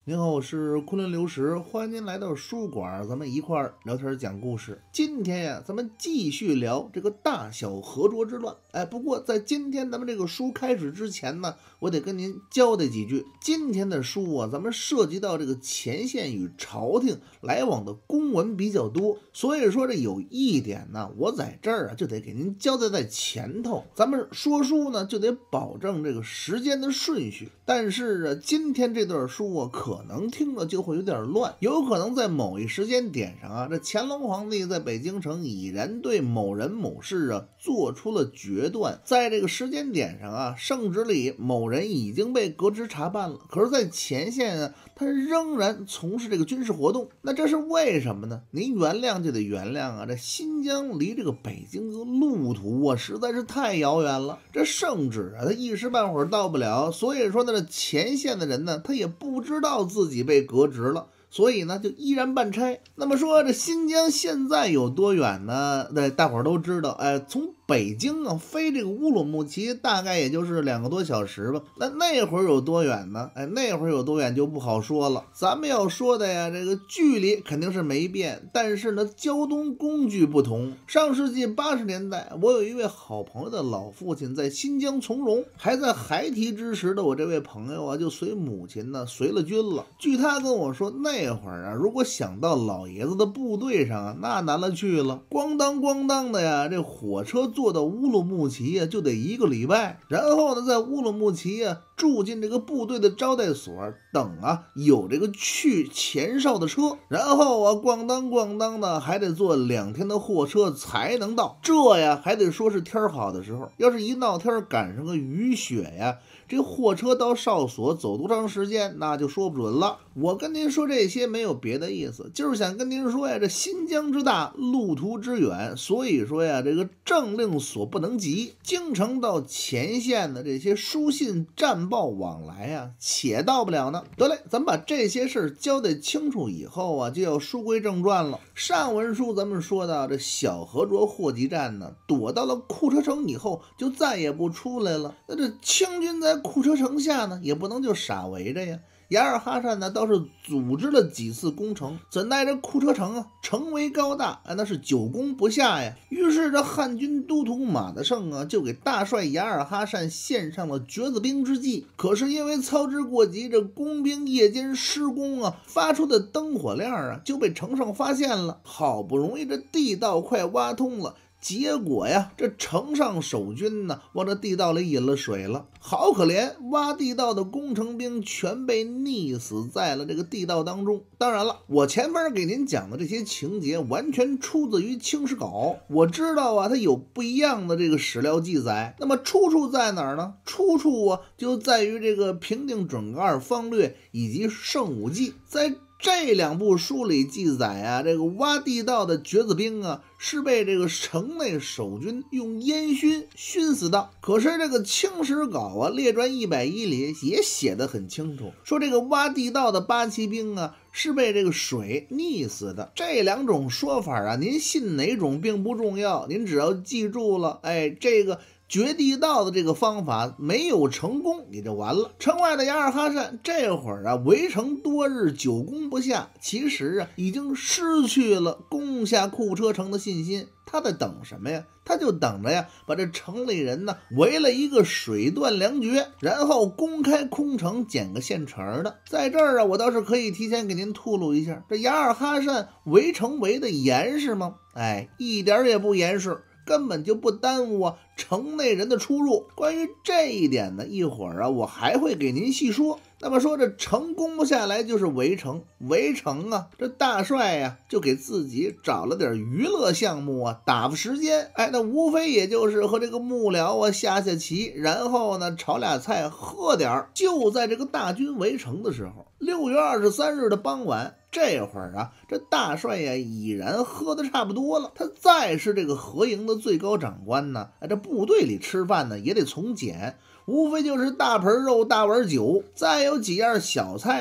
您好，我是昆仑流石，欢迎您来到书馆，咱们一块儿聊天讲故事。今天呀，咱们继续聊这个大小和卓之乱。不过在今天咱们这个书开始之前呢，我得跟您交代几句。今天的书啊，咱们涉及到这个前线与朝廷来往的公文比较多，所以说这有一点呢，我在这儿啊就得给您交代在前头。咱们说书呢，就得保证这个时间的顺序。但是啊，今天这段书啊，可能听了就会有点乱，有可能在某一时间点上啊，这乾隆皇帝在北京城已然对某人某事啊做出了决断，在这个时间点上啊，圣旨里某人已经被革职查办了，可是在前线啊，他仍然从事这个军事活动，那这是为什么呢？您原谅就得原谅啊，这新疆离这个北京的路途啊实在是太遥远了，这圣旨啊他一时半会儿到不了，所以说呢，这前线的人呢，他也不知道自己被革职了，所以呢就依然办差。那么说这新疆现在有多远呢？大伙儿都知道，从北京啊飞这个乌鲁木齐大概也就是2个多小时吧。那会儿有多远呢？那会儿有多远就不好说了。咱们要说的呀，这个距离肯定是没变，但是呢交通工具不同。上世纪80年代，我有一位好朋友的老父亲在新疆从戎，还在孩提之时的我这位朋友啊就随母亲呢随了军了。据他跟我说，那会儿啊如果想到老爷子的部队上啊，那难了去了，咣当咣当的呀，这火车坐到乌鲁木齐啊就得1个礼拜，然后呢在乌鲁木齐啊住进这个部队的招待所，等啊有这个去前哨的车，然后啊咣当咣当的还得坐2天的货车才能到。这呀还得说是天好的时候，要是一闹天赶上个雨雪呀，这货车到哨所走多长时间那就说不准了。我跟您说这些没有别的意思，就是想跟您说呀，这新疆之大，路途之远，所以说呀，这个政令所不能及，京城到前线的这些书信战报往来啊，且到不了呢。得嘞，咱们把这些事儿交代清楚以后啊，就要书归正传了。上文书咱们说到这小和卓霍集战呢，躲到了库车城以后就再也不出来了。那这清军在库车城下呢，也不能就傻围着呀。雅尔哈善呢倒是组织了几次攻城，怎奈这库车城啊城围高大，那是久攻不下呀。于是这汉军都督马德胜啊就给大帅雅尔哈善献上了决子兵之计。可是因为操之过急，这工兵夜间施工啊发出的灯火亮啊就被城上发现了。好不容易这地道快挖通了，结果呀，这城上守军呢，往这地道里引了水了。好可怜，挖地道的工程兵全被溺死在了这个地道当中。当然了，我前面给您讲的这些情节完全出自于清史稿，我知道啊，它有不一样的这个史料记载。那么出处在哪儿呢？出处啊，就在于这个《平定准噶尔方略》以及《圣武记》。在这2部书里记载啊，这个挖地道的决子兵啊是被这个城内守军用烟熏死的。可是这个清史稿啊列传110里也写得很清楚，说这个挖地道的八旗兵啊是被这个水溺死的。这2种说法啊，您信哪种并不重要，您只要记住了，这个掘地道的这个方法没有成功也就完了。城外的雅尔哈善这会儿啊围城多日，久攻不下，其实啊已经失去了攻下库车城的信心。他在等什么呀？他就等着呀把这城里人呢围了一个水断粮绝，然后公开空城捡个现成的。在这儿啊我倒是可以提前给您透露一下，这雅尔哈善围城围的严实吗？一点也不严实，根本就不耽误城内人的出入。关于这一点呢，一会儿啊我还会给您细说。那么说这城攻不下来就是围城，围城啊这大帅呀就给自己找了点娱乐项目啊打发时间。那无非也就是和这个幕僚啊下棋，然后呢炒俩菜喝点儿。就在这个大军围城的时候，6月23日的傍晚，这会儿啊这大帅呀已然喝得差不多了。他再是这个合营的最高长官呢，这部队里吃饭呢也得从简，无非就是大盆肉大碗酒，再有几样小菜呢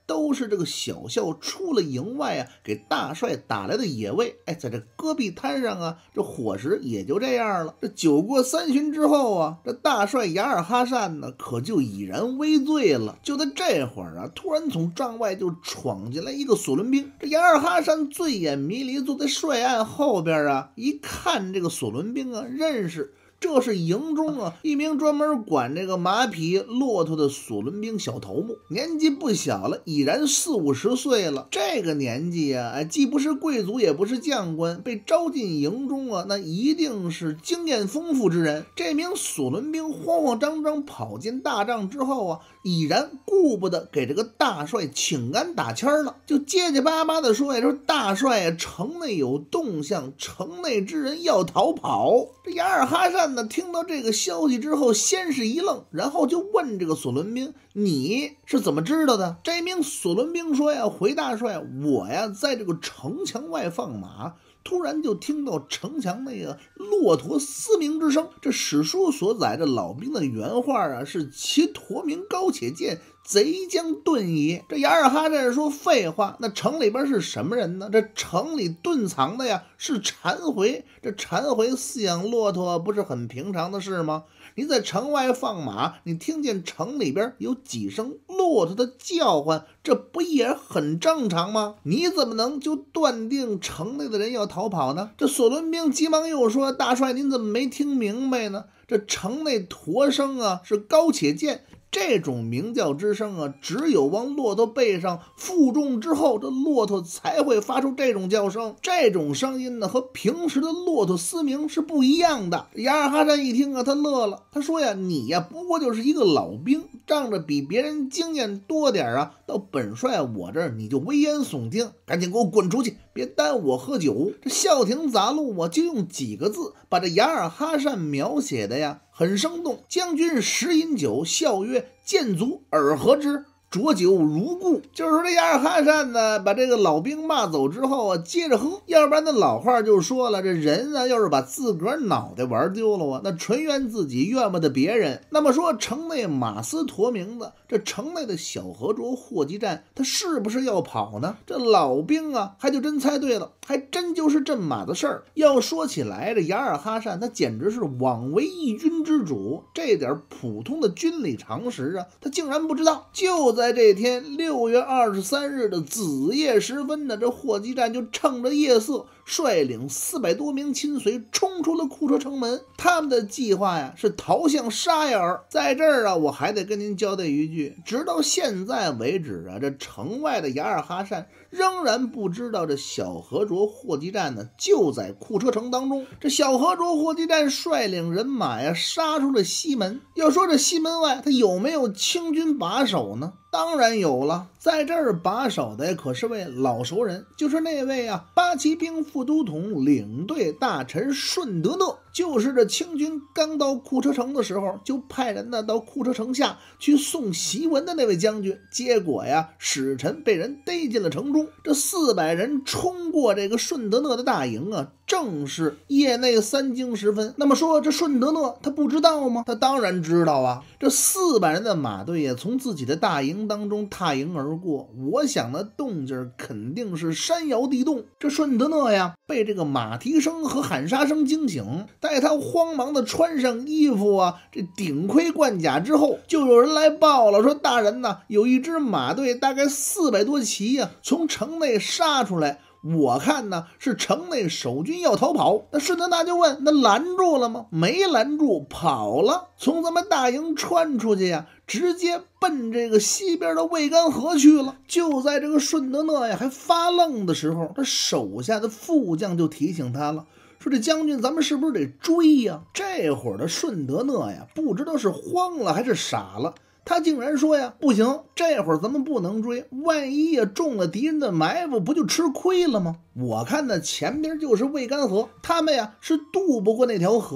都是这个小校出了营外啊，给大帅打来的野味。在这戈壁滩上啊，这伙食也就这样了。这酒过3巡之后啊，这大帅雅尔哈善呢，可就已然微醉了。就在这会儿啊，突然从帐外就闯进来一个索伦兵。这雅尔哈善醉眼迷离，坐在帅案后边啊，一看这个索伦兵啊，认识。这是营中啊一名专门管这个马匹骆驼的索伦兵小头目，年纪不小了，已然40、50岁了。这个年纪啊，既不是贵族也不是将官，被招进营中啊，那一定是经验丰富之人。这名索伦兵慌慌张张跑进大帐之后啊，已然顾不得给这个大帅请安打签了，就结结巴巴的说呀，说大帅啊，城内有动向，城内之人要逃跑。这雅尔哈善听到这个消息之后，先是一愣，然后就问这个索伦兵：“你是怎么知道的？”这名索伦兵说呀：“回大帅，我呀在这个城墙外放马，突然就听到城墙那个骆驼嘶鸣之声。这史书所载的老兵的原话啊，是其驼鸣高且健，贼将遁也。”这雅尔哈善说：“废话，那城里边是什么人呢？这城里遁藏的呀是禅回。这禅回饲养骆驼不是很平常的事吗？你在城外放马，你听见城里边有几声骆驼的叫唤，这不也很正常吗？你怎么能就断定城内的人要逃跑呢？”这索伦兵急忙又说：“大帅，您怎么没听明白呢？这城内驼声啊是高且健，这种鸣叫之声啊，只有往骆驼背上负重之后，这骆驼才会发出这种叫声。这种声音呢，和平时的骆驼嘶鸣是不一样的。”雅尔哈善一听啊，他乐了，他说呀：“你呀，不过就是一个老兵，仗着比别人经验多点啊，到本帅我这儿你就危言耸听，赶紧给我滚出去，别耽误我喝酒。”这校亭杂录我就用几个字把这雅尔哈善描写的呀很生动。将军食饮酒，笑曰：“见足尔何之？浊酒如故。”就是说这雅尔哈善呢，把这个老兵骂走之后啊，接着喝。要不然那老话就说了，这人啊，要是把自个儿脑袋玩丢了啊，那纯怨自己，怨不得别人。那么说城内马嘶驼鸣的，这城内的小河卓霍集战，他是不是要跑呢？这老兵啊，还就真猜对了，还真就是镇马的事儿。要说起来，这雅尔哈善他简直是枉为一军之主，这点普通的军礼常识啊，他竟然不知道。就在这天6月23日的子夜时分呢，这霍集战就趁着夜色，率领400多名亲随冲出了库车城门。他们的计划呀是逃向沙雅尔。在这儿啊，我还得跟您交代一句，直到现在为止啊，这城外的雅尔哈善仍然不知道这小河卓霍集战呢就在库车城当中。这小河卓霍集战率领人马呀杀出了西门。要说这西门外他有没有清军把守呢？当然有了，在这儿把守的可是位老熟人，就是那位啊八旗兵副都统领队大臣顺德讷。就是这清军刚到库车城的时候，就派人呢到库车城下去送檄文的那位将军，结果呀使臣被人逮进了城中。这400人冲过这个顺德讷的大营啊，正是夜内3更时分。那么说这顺德讷他不知道吗？他当然知道啊。这400人的马队呀从自己的大营当中踏营而过，我想那动静肯定是山摇地动。这顺德讷呀被这个马蹄声和喊杀声惊醒，待他慌忙的穿上衣服啊，这顶盔贯甲之后，就有人来报了，说大人呐，有一支马队大概400多骑呀从城内杀出来，我看呢是城内守军要逃跑。那顺德讷就问，那拦住了吗？没拦住，跑了，从咱们大营穿出去呀，直接奔这个西边的渭干河去了。就在这个顺德讷呀还发愣的时候，他手下的副将就提醒他了，说这将军咱们是不是得追呀？这会儿的顺德讷呀不知道是慌了还是傻了，他竟然说呀，不行，这会儿咱们不能追，万一呀中了敌人的埋伏，不就吃亏了吗？我看呢前边就是渭干河，他们呀是渡不过那条河的。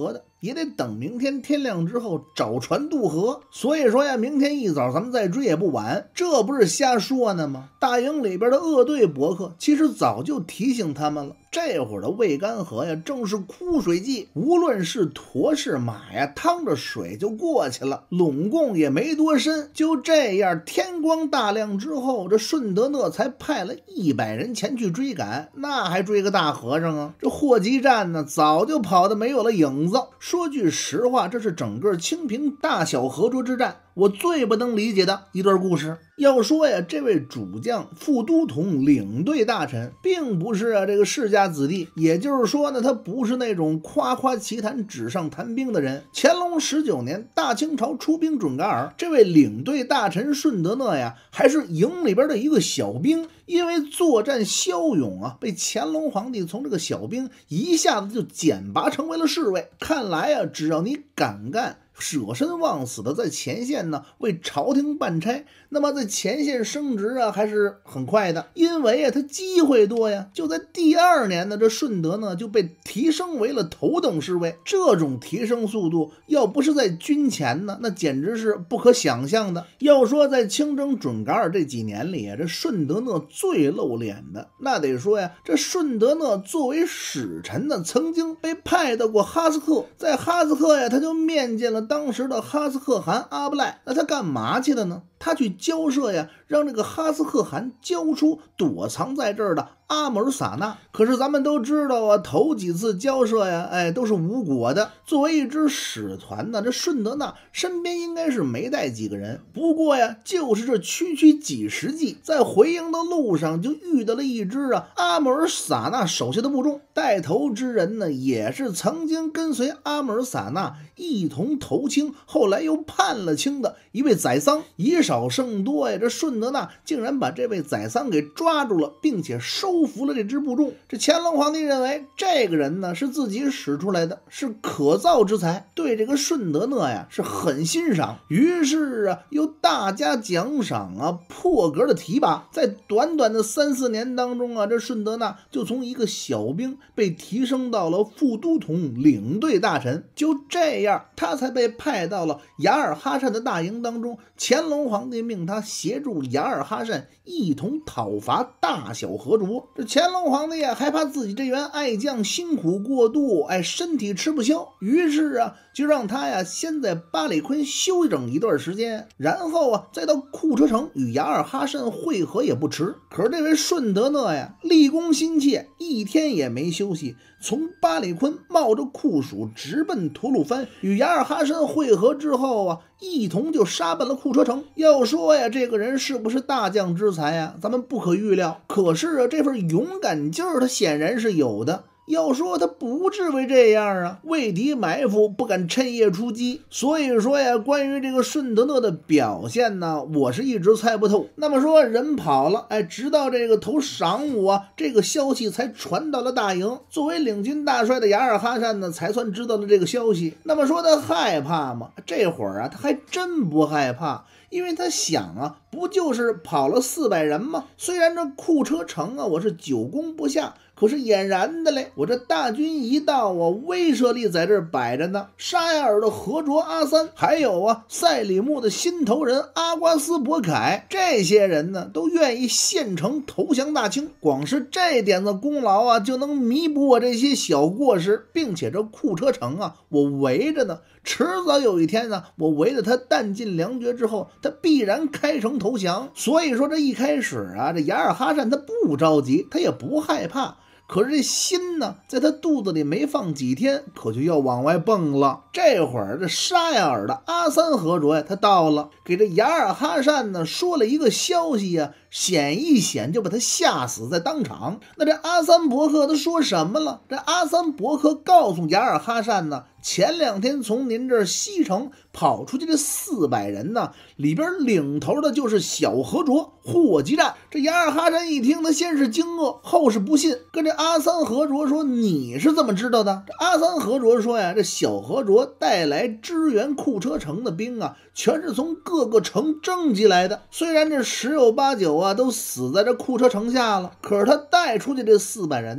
也得等明天天亮之后找船渡河。所以说呀，明天一早咱们再追也不晚。这不是瞎说呢吗？大营里边的恶队伯克其实早就提醒他们了，这会儿的渭干河呀，正是枯水季，无论是驼是马呀，趟着水就过去了，拢共也没多深。就这样，天光大亮之后，这顺德讷才派了100人前去追赶，那还追个大和尚啊！这霍集战呢，早就跑得没有了影子。说句实话，这是整个清平大小河涿之战我最不能理解的一段故事。要说呀，这位主将副都统领队大臣并不是这个世家子弟，也就是说呢，他不是那种夸夸其谈纸上谈兵的人。乾隆19年大清朝出兵准噶尔，这位领队大臣顺德讷呀，还是营里边的一个小兵，因为作战骁勇啊，被乾隆皇帝从这个小兵一下子就简拔成为了侍卫。看来啊，只要你敢干，舍身忘死的在前线呢为朝廷办差，那么在前线升职啊还是很快的，因为啊他机会多呀。就在第2年呢，这顺德呢就被提升为了头等侍卫。这种提升速度要不是在军前呢，那简直是不可想象的。要说在清征准噶尔这几年里啊，这顺德讷最露脸的，那得说呀，这顺德讷作为使臣呢，曾经被派到过哈斯克，在哈斯克呀，他就面见了当时的哈斯克汗阿布赖。那他干嘛去的呢？他去交涉呀，让这个哈斯克汗交出躲藏在这儿的阿姆尔萨纳。可是咱们都知道啊，头几次交涉呀，都是无果的。作为一支使团呢，这顺德讷身边应该是没带几个人。不过呀，就是这区区几十骑，在回营的路上就遇到了一支阿姆尔萨纳手下的部众，带头之人呢，也是曾经跟随阿姆尔萨纳一同投清，后来又叛了清的一位宰桑。以少胜多呀，这顺德讷竟然把这位宰桑给抓住了，并且收服了这支部众。这乾隆皇帝认为这个人呢是自己使出来的，是可造之才，对这个顺德讷呀是很欣赏。于是啊，又大加奖赏啊，破格的提拔。在短短的3、4年当中啊，这顺德讷就从一个小兵被提升到了副都统领队大臣。就这样，他才被派到了雅尔哈善的大营当中。乾隆皇帝命他协助雅尔哈善一同讨伐大小河涿。这乾隆皇帝啊，还怕自己这员爱将辛苦过度，身体吃不消，于是啊，就让他呀先在巴里坤休整一段时间，然后啊再到库车城与雅尔哈善会合也不迟。可是这位顺德讷呀，立功心切，一天也没休息，从巴里坤冒着酷暑直奔吐鲁番，与雅尔哈善会合之后啊，一同就杀奔了库车城。要说呀，这个人是不是大将之才呀，咱们不可预料。可是啊，这份勇敢劲儿他显然是有的。要说他不至为这样啊，畏敌埋伏，不敢趁夜出击。所以说呀，关于这个顺德讷的表现呢，我是一直猜不透。那么说人跑了，直到这个头晌午啊，这个消息才传到了大营。作为领军大帅的雅尔哈善呢，才算知道了这个消息。那么说他害怕吗？这会儿啊，他还真不害怕。因为他想啊，不就是跑了400人吗？虽然这库车城啊，我是久攻不下，可是俨然的嘞，我这大军一到啊，威慑力在这儿摆着呢。沙亚尔的河卓阿三，还有啊赛里木的心头人阿瓜斯伯凯，这些人呢都愿意献城投降大清。光是这点子功劳啊，就能弥补我这些小过失，并且这库车城啊，我围着呢，迟早有一天呢，我围着他弹尽粮绝之后，他必然开城投降。所以说这一开始啊，这雅尔哈善他不着急，他也不害怕。可是这心呢，在他肚子里没放几天，可就要往外蹦了。这会儿这沙亚尔的阿三河卓呀，他到了，给这雅尔哈善呢说了一个消息呀，显一显就把他吓死在当场。那这阿三伯克他说什么了？这阿三伯克告诉雅尔哈善呢，前2天从您这儿西城跑出去这400人呢，里边领头的就是小河卓霍集战。这雅尔哈善一听，他先是惊愕，后是不信，跟这阿三河卓说：“你是怎么知道的？”这阿三河卓说呀：“这小河卓带来支援库车城的兵啊，全是从各个城征集来的。虽然这10有8、9啊都死在这库车城下了，可是他带出去这400人呢，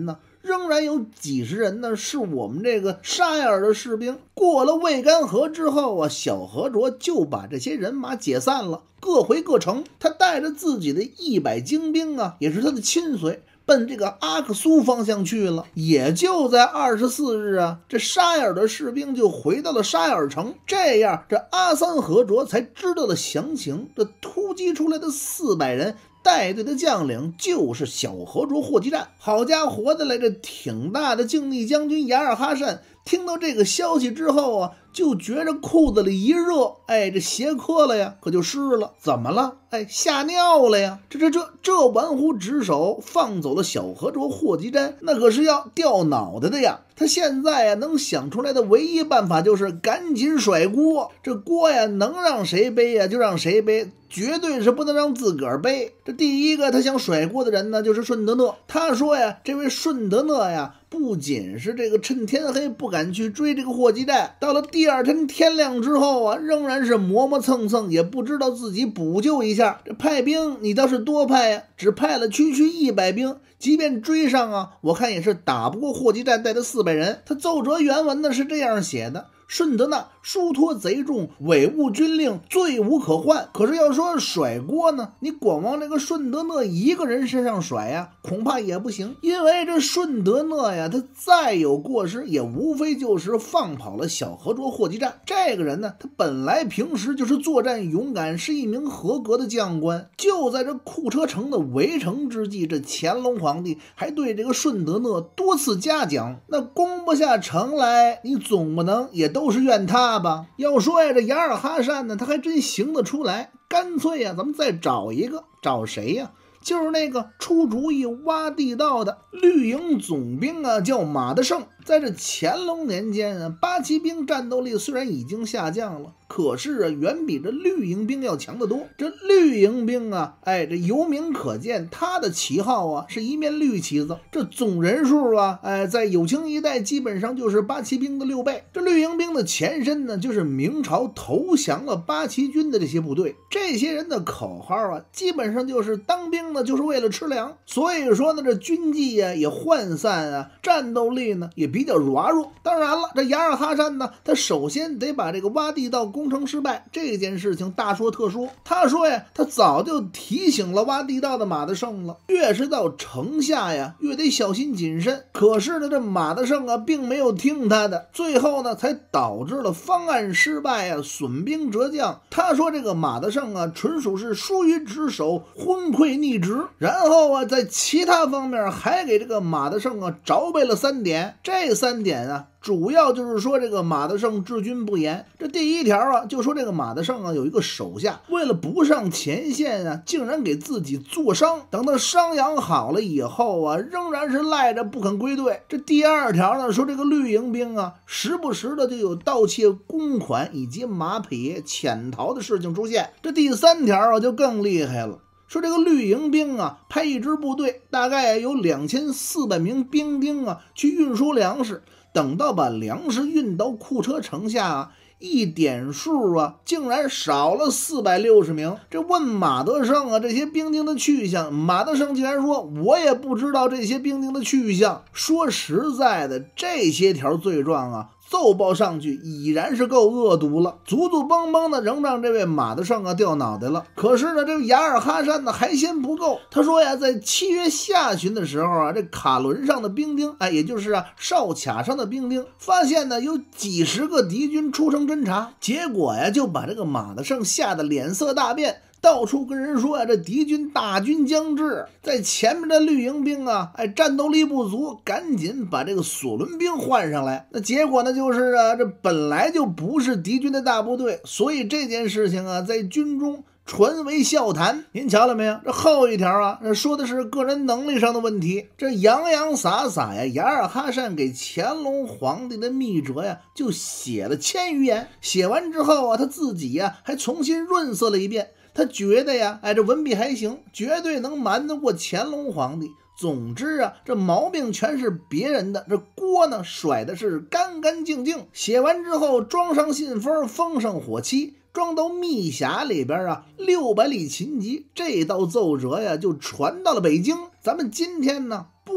仍然有几十人呢是我们这个沙眼的士兵。过了渭干河之后啊，小河卓就把这些人马解散了，各回各城。他带着自己的100精兵啊，也是他的亲随，奔这个阿克苏方向去了。也就在24日啊，这沙眼的士兵就回到了沙眼城。这样这阿三河卓才知道了详情。这突击出来的400人带队的将领就是小河卓霍基战。好家伙的来，这挺大的靖逆将军雅尔哈善听到这个消息之后啊，就觉着裤子里一热，这鞋磕了呀，可就湿了。怎么了？吓尿了呀！这玩忽职守，放走了小河卓霍基战，那可是要掉脑袋的呀！他现在呀，能想出来的唯一办法就是赶紧甩锅。这锅呀，能让谁背呀就让谁背，绝对是不能让自个儿背。这第一个他想甩锅的人呢，就是顺德讷。他说呀，这位顺德讷呀，不仅是这个趁天黑不敢去追这个霍基战，到了第2天天亮之后啊，仍然是磨磨蹭蹭，也不知道自己补救一下。这派兵你倒是多派呀，只派了区100兵，即便追上啊，我看也是打不过霍基战带的400人。他奏折原文呢是这样写的：顺德讷疏托贼众，违误军令，罪无可患。可是要说甩锅呢，你光往这个顺德讷一个人身上甩呀，恐怕也不行。因为这顺德讷呀，他再有过失，也无非就是放跑了小河卓霍基战。这个人呢，他本来平时就是作战勇敢，是一名合格的将官。就在这库车城的围城之际，这乾隆皇帝还对这个顺德讷多次嘉奖。那攻不下城来，你总不能也都是怨他吧？要说呀，这雅尔哈善呢，他还真行得出来。干脆呀，咱们再找一个，找谁呀？就是那个出主意挖地道的绿营总兵啊，叫马德胜。在这乾隆年间啊，八旗兵战斗力虽然已经下降了，可是啊，远比这绿营兵要强得多。这绿营兵啊，这由名可见，他的旗号啊是一面绿旗子。这总人数啊，在有清一带基本上就是八旗兵的6倍。这绿营兵的前身呢，就是明朝投降了八旗军的这些部队。这些人的口号啊，基本上就是当兵呢就是为了吃粮。所以说呢，这军纪啊也涣散啊，战斗力呢也比较弱。当然了，这雅尔哈善呢，他首先得把这个挖地道工程失败这件事情大说特说。他说呀，他早就提醒了挖地道的马德胜了，越是到城下呀，越得小心谨慎。可是呢，这马德胜啊，并没有听他的，最后呢，才导致了方案失败啊，损兵折将。他说这个马德胜啊，纯属是疏于职守，昏聩逆职。然后啊，在其他方面还给这个马德胜啊着备了3点。这3点啊，主要就是说这个马德胜治军不严。这第一条啊，就说这个马德胜啊有一个手下，为了不上前线啊，竟然给自己做伤，等到伤养好了以后啊，仍然是赖着不肯归队。这第2条呢，说这个绿营兵啊，时不时的就有盗窃公款以及马匹潜逃的事情出现。这第3条啊，就更厉害了。说这个绿营兵啊，派一支部队，大概有2400名兵丁啊，去运输粮食。等到把粮食运到库车城下啊，一点数啊，竟然少了460名。这问马德胜啊，这些兵丁的去向，马德胜竟然说，我也不知道这些兵丁的去向。说实在的，这些条罪状啊，奏报上去已然是够恶毒了，足足邦邦的仍让这位马德胜啊掉脑袋了。可是呢，这雅尔哈善呢还嫌不够。他说呀，在7月下旬的时候啊，这卡伦上的兵丁，也就是哨卡上的兵丁，发现呢有几十个敌军出城侦察，结果呀就把这个马德胜吓得脸色大变。到处跟人说呀，这敌军大军将至，在前面的绿营兵啊，战斗力不足，赶紧把这个索伦兵换上来。那结果呢，就是这本来就不是敌军的大部队，所以这件事情啊，在军中传为笑谈。您瞧了没有？这后一条啊，说的是个人能力上的问题。这洋洋洒洒呀，雅尔哈善给乾隆皇帝的密折呀，就写了1000余言。写完之后啊，他自己呀还重新润色了一遍。他觉得呀，这文笔还行，绝对能瞒得过乾隆皇帝。总之啊，这毛病全是别人的，这锅呢甩的是干干净净。写完之后，装上信封，封上火漆，装到密匣里边啊，600里秦籍。这道奏折呀，就传到了北京。咱们今天呢，不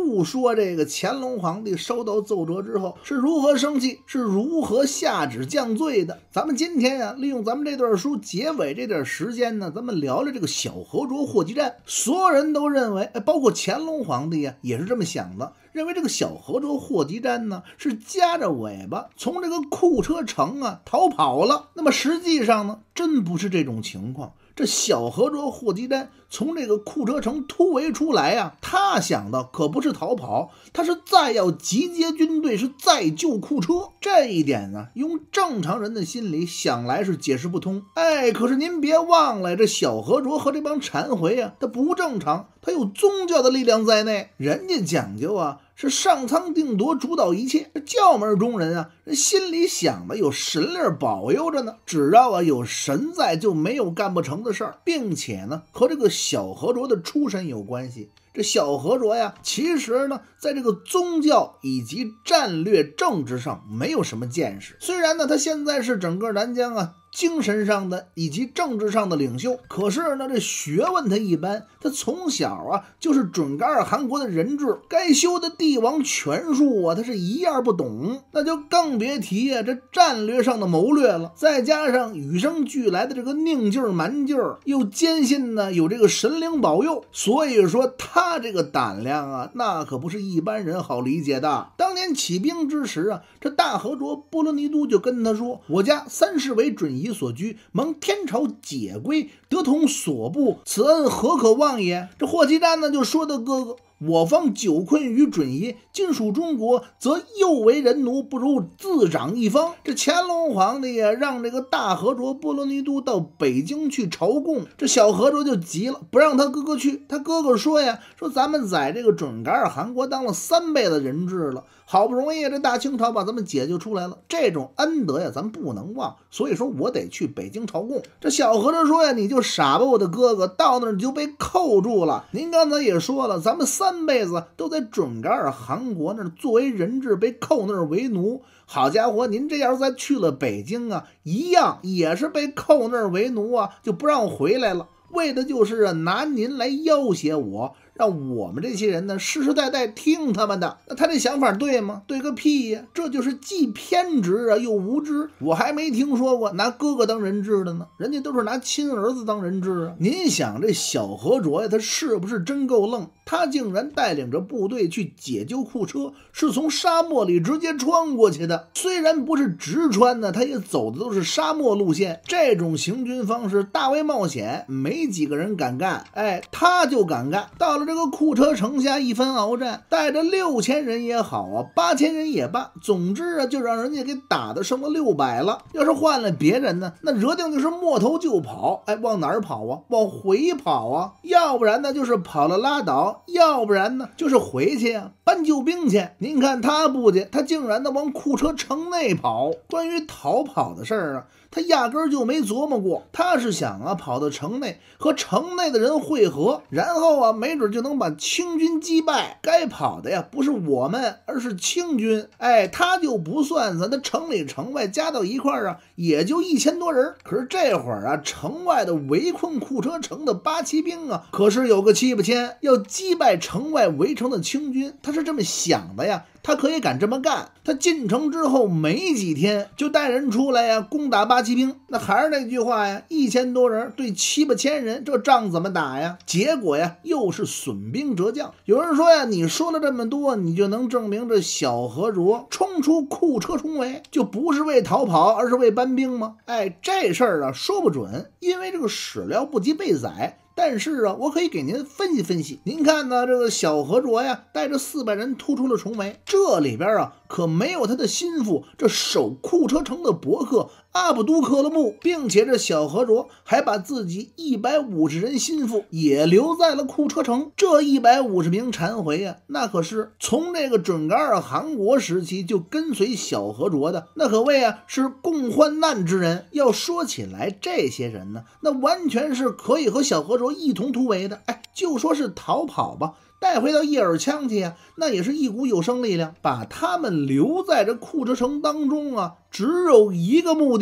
不说这个乾隆皇帝收到奏折之后是如何生气，是如何下旨降罪的。咱们今天啊，利用咱们这段书结尾这点时间呢，咱们聊聊这个小河卓霍集战。所有人都认为，包括乾隆皇帝啊，也是这么想的，认为这个小河卓霍集战呢是夹着尾巴从这个库车城啊逃跑了。那么实际上呢，真不是这种情况。这小河卓霍集战从这个库车城突围出来啊，他想的可不是逃跑，他是再要集结军队，是再救库车。这一点呢，用正常人的心理想来是解释不通。可是您别忘了，这小河卓和这帮禅回啊，他不正常，他有宗教的力量在内，人家讲究啊是上苍定夺，主导一切。这教门中人啊，人心里想的有神力保佑着呢，只要啊有神在，就没有干不成的事儿，并且呢和这个小河卓的出身有关系。这小河卓呀，其实呢在这个宗教以及战略政治上没有什么见识。虽然呢他现在是整个南疆啊精神上的以及政治上的领袖，可是呢这学问他一般，他从小啊就是准噶尔汗国的人质，该修的帝王权术啊他是一样不懂，那就更别提啊这战略上的谋略了。再加上与生俱来的这个拧劲儿蛮劲儿，又坚信呢有这个神灵保佑，所以说他这个胆量啊那可不是一般人好理解的。当年起兵之时啊，这大河卓波罗尼都就跟他说，我家三世为准夷所居，蒙天朝解归，得同所部，此恩何可忘也。这霍集战呢就说的哥哥，我方久困于准夷，今属中国，则又为人奴，不如自掌一方。这乾隆皇帝呀，让这个大河卓波罗尼都到北京去朝贡，这小河卓就急了，不让他哥哥去。他哥哥说呀，说咱们在这个准噶尔汗国当了3辈子人质了，好不容易这大清朝把咱们解救出来了，这种恩德呀咱不能忘，所以说我得去北京朝贡。这小河卓说呀，你就傻吧，我的哥哥，到那儿你就被扣住了。您刚才也说了，咱们3辈子都在准噶尔汗国那儿作为人质，被扣那儿为奴。好家伙，您这要是再去了北京啊，一样也是被扣那儿为奴啊，就不让回来了。为的就是啊拿您来要挟我，让我们这些人呢世世代代听他们的。那他这想法对吗？对个屁呀！这就是既偏执啊又无知。我还没听说过拿哥哥当人质的呢，人家都是拿亲儿子当人质啊。您想这小河卓呀，他是不是真够愣？他竟然带领着部队去解救库车，是从沙漠里直接穿过去的。虽然不是直穿呢，他也走的都是沙漠路线。这种行军方式大为冒险，没几个人敢干。他就敢干。到了这个库车城下一番鏖战，带着6000人也好啊，8000人也罢，总之啊就让人家给打的剩了600了。要是换了别人呢，那惹定就是摸头就跑。往哪儿跑啊？往回跑啊！要不然呢就是跑了拉倒，要不然呢就是回去啊搬救兵去。您看他不去，他竟然呢往库车城内跑。关于逃跑的事儿啊，他压根儿就没琢磨过。他是想啊跑到城内和城内的人会合，然后啊没准就能把清军击败。该跑的呀不是我们，而是清军。他就不算咱的城里城外加到一块儿啊，也就1000多人。可是这会儿啊，城外的围困库车城的八旗兵啊，可是有个7、8千，要击败城外围城的清军。他是这么想的呀，他可以敢这么干。他进城之后没几天，就带人出来呀，攻打八旗兵。那还是那句话呀，1000多人对7、8千人，这仗怎么打呀？结果呀，又是损兵折将。有人说呀，你说了这么多，你就能证明这小河卓冲出库车重围，就不是为逃跑，而是为搬兵吗？这事儿啊说不准，因为这个史料不及备载。但是啊，我可以给您分析分析。您看呢，这个小河卓呀，带着400人突出了重围，这里边啊可没有他的心腹，这守库车城的伯克阿卜都克勒木，并且这小河卓还把自己150人心腹也留在了库车城。这150名禅回啊，那可是从这个准噶尔汗国时期就跟随小河卓的，那可谓啊是共患难之人。要说起来，这些人呢，那完全是可以和小河卓一同突围的。就说是逃跑吧，带回到叶尔羌去啊，那也是一股有生力量。把他们留在这库车城当中啊，只有一个目的，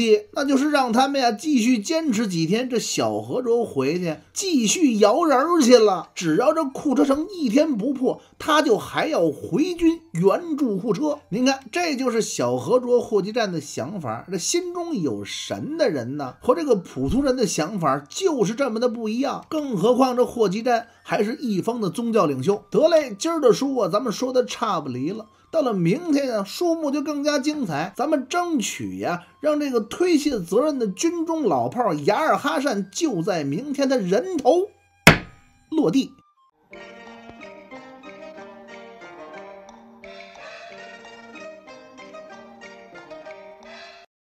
的那就是让他们呀继续坚持几天，这小河卓回去继续摇人去了。只要这库车城一天不破，他就还要回军援助库车。您看，这就是小河卓霍集占的想法。这心中有神的人呢，和这个普通人的想法就是这么的不一样。更何况这霍集占还是一方的宗教领袖。得嘞，今儿的书啊，咱们说的差不离了。到了明天啊，书目就更加精彩。咱们争取呀，让这个推卸责任的军中老炮雅尔哈善就在明天的人头落地。